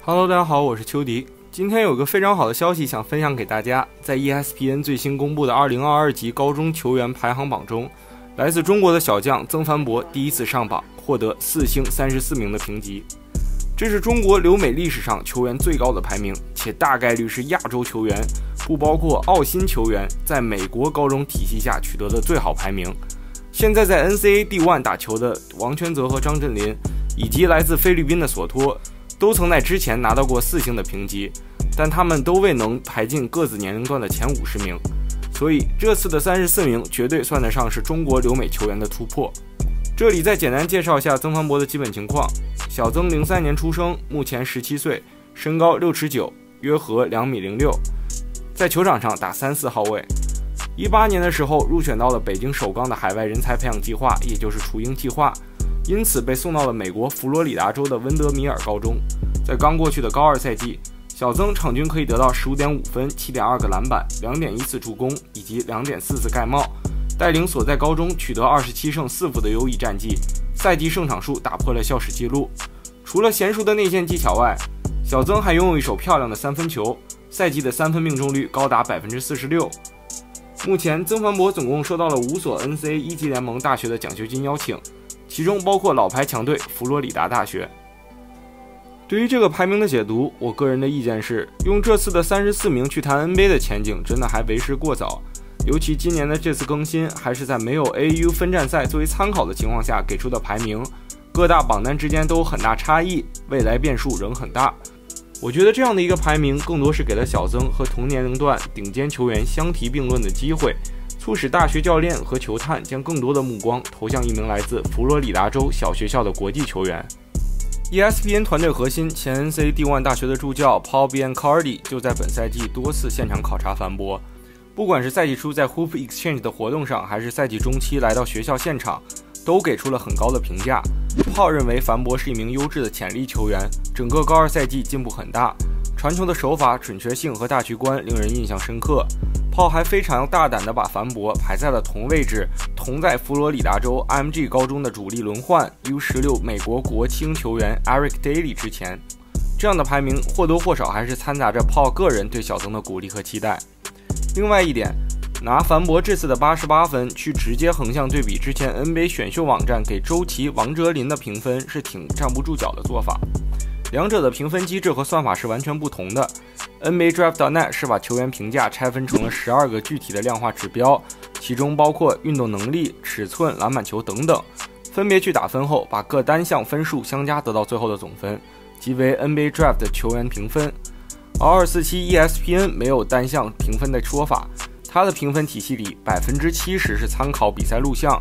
Hello， 大家好，我是邱迪。今天有个非常好的消息想分享给大家，在 ESPN 最新公布的2022级高中球员排行榜中，来自中国的小将曾凡博第一次上榜，获得4星34名的评级。这是中国留美历史上球员最高的排名，且大概率是亚洲球员，不包括澳新球员，在美国高中体系下取得的最好排名。现在在 NCAA D1 打球的王全泽和张镇麟，以及来自菲律宾的索托，都曾在之前拿到过4星的评级，但他们都未能排进各自年龄段的前50名，所以这次的34名绝对算得上是中国留美球员的突破。这里再简单介绍一下曾凡博的基本情况。小曾03年出生，目前17岁，身高6尺9，约合2.06米，在球场上打3-4号位。18年的时候入选到了北京首钢的海外人才培养计划，也就是雏鹰计划，因此被送到了美国佛罗里达州的温德米尔高中。在刚过去的高2赛季，小曾场均可以得到15.5分、7.2个篮板、2.1次助攻以及2.4次盖帽，带领所在高中取得27胜4负的优异战绩，赛季胜场数打破了校史纪录。除了娴熟的内线技巧外，小曾还拥有一手漂亮的三分球，赛季的3分命中率高达 46%。目前曾凡博总共收到了5所 NCAA 一级联盟大学的奖学金邀请，其中包括老牌强队佛罗里达大学。对于这个排名的解读，我个人的意见是，用这次的34名去谈 NBA 的前景真的还为时过早，尤其今年的这次更新还是在没有 AAU 分站赛作为参考的情况下给出的排名，各大榜单之间都有很大差异，未来变数仍很大。我觉得这样的一个排名更多是给了小曾和同年龄段顶尖球员相提并论的机会，促使大学教练和球探将更多的目光投向一名来自佛罗里达州小学校的国际球员。ESPN 团队核心前 NCAA D1 大学的助教 Paul Biancardi 就在本赛季多次现场考察凡博，不管是赛季初在 Hoop Exchange 的活动上，还是赛季中期来到学校现场，都给出了很高的评价。Paul 认为凡博是一名优质的潜力球员，整个高2赛季进步很大，传球的手法、准确性和大局观令人印象深刻。Paul 还非常大胆地把凡博排在了同位置，同在佛罗里达州 IMG 高中的主力轮换 U16 美国国青球员 Eric Daly 之前。这样的排名或多或少还是掺杂着 Paul 个人对小曾的鼓励和期待。另外一点，拿凡博这次的88分去直接横向对比之前 NBA 选秀网站给周琦、王哲林的评分，是挺站不住脚的做法。两者的评分机制和算法是完全不同的。NBA Draft.net 是把球员评价拆分成了12个具体的量化指标，其中包括运动能力、尺寸、篮板球等等，分别去打分后，把各单项分数相加得到最后的总分，即为 NBA Draft 的球员评分。而247 ESPN 没有单项评分的说法，它的评分体系里 70% 是参考比赛录像，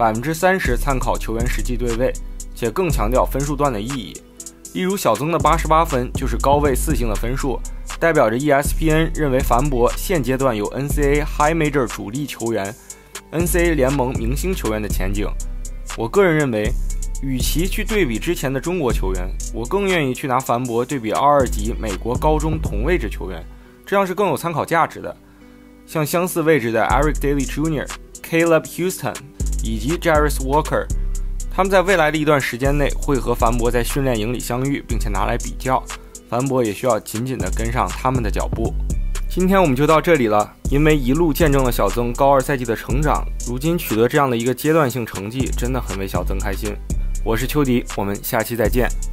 30% 参考球员实际对位，且更强调分数段的意义。例如小曾的88分就是高位4星的分数，代表着 ESPN 认为凡博现阶段有 NCAA High Major 主力球员、NCAA 联盟明星球员的前景。我个人认为，与其去对比之前的中国球员，我更愿意去拿凡博对比22级美国高中同位置球员，这样是更有参考价值的。像相似位置的 Eric Daly Jr., Caleb Houston 以及 Jarvis Walker， 他们在未来的一段时间内会和凡博在训练营里相遇，并且拿来比较，凡博也需要紧紧地跟上他们的脚步。今天我们就到这里了，因为一路见证了小曾高2赛季的成长，如今取得这样的一个阶段性成绩，真的很为小曾开心。我是邱迪，我们下期再见。